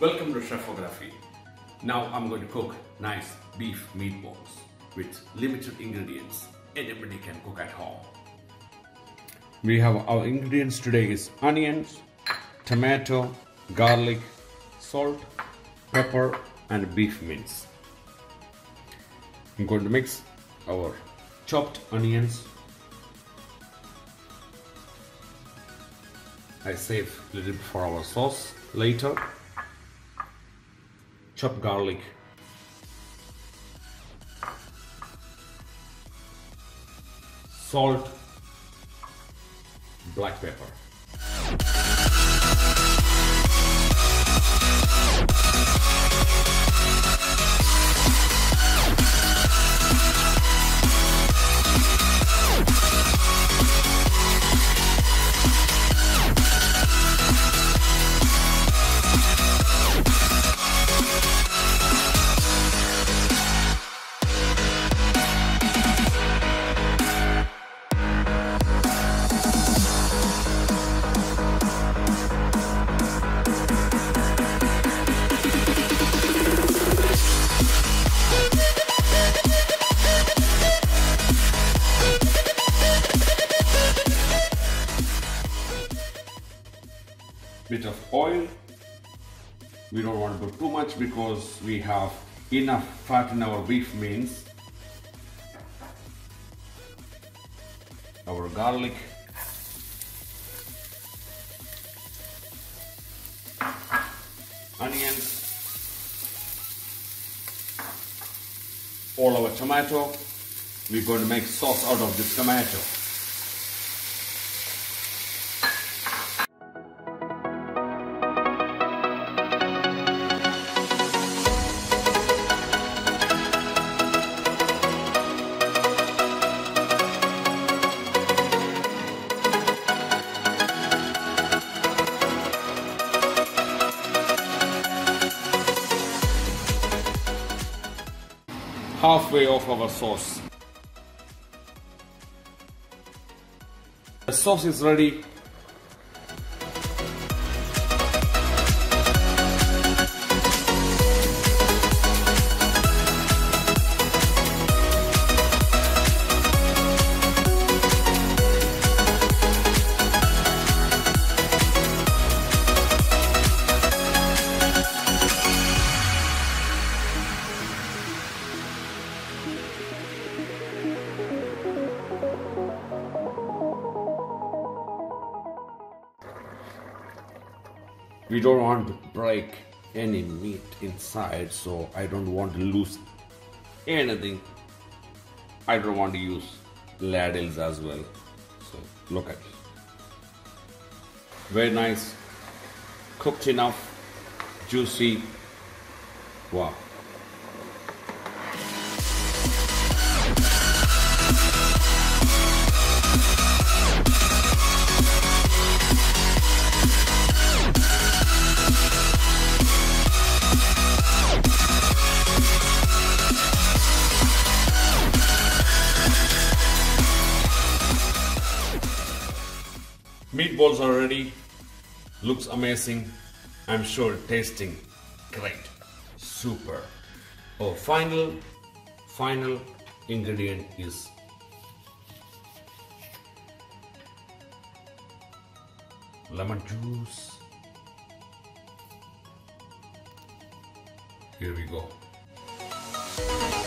Welcome to Chefography. Now I'm going to cook nice beef meatballs with limited ingredients. Anybody can cook at home. We have our ingredients today is onions, tomato, garlic, salt, pepper and beef mince. I'm going to mix our chopped onions. I save a little bit for our sauce later. Chopped garlic. Salt. Black pepper. Bit of oil. We don't want to put too much because we have enough fat in our beef mince. Our garlic. Onions. All our tomato. We're going to make sauce out of this tomato. Halfway of our sauce. The sauce is ready. We don't want to break any meat inside, so I don't want to lose anything. I don't want to use ladles as well. So look at it. Very nice, cooked enough, juicy. Wow. Meatballs are ready. Looks amazing. I'm sure tasting great. Super. Oh, final ingredient is lemon juice. Here we go.